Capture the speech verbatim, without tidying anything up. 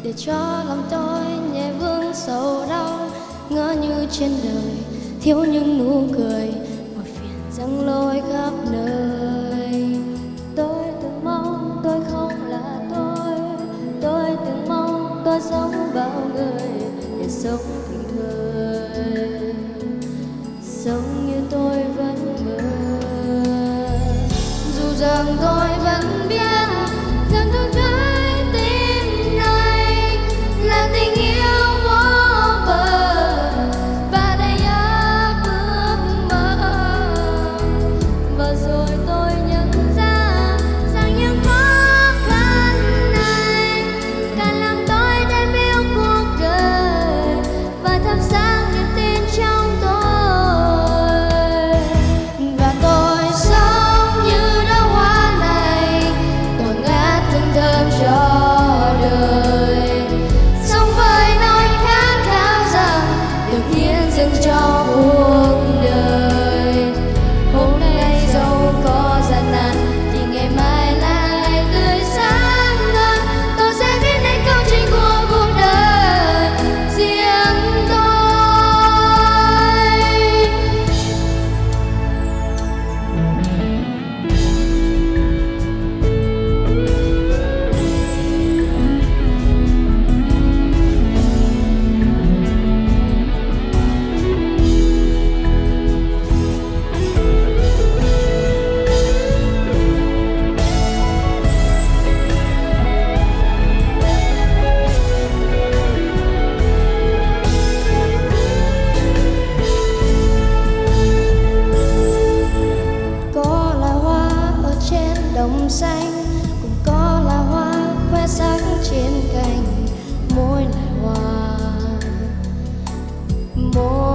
để cho lòng tôi nhẹ vương sầu đau. Ngỡ như trên đời thiếu những nụ cười, một phiền giăng lôi khắp nơi. Tôi từng mong tôi không là tôi, tôi từng mong tôi giống bao người để sống bình thường, sống như tôi vẫn mơ. Dù rằng tôi vẫn biết rằng trong trái tim này là tình yêu vô bờ và đầy áp ước mơ. Và rồi tôi nhận ra rằng những khó khăn này càng làm tôi thêm yêu cuộc đời và thắp sáng niềm tin trong tôi. Và tôi sống như đóa hoa này, tỏa ngát hương thơm cho đời, sống với nỗi khát khao rằng được hiến dâng cho cuộc đời. Hôm nay dẫu có gian nan thì ngày mai là ngày tươi sáng hơn. Tôi sẽ viết nên câu chuyện của cuộc đời riêng tôi. Có là hoa ở trên đồng xanh, cũng có là hoa khoe sắc trên cành. Mỗi loài hoa, mỗi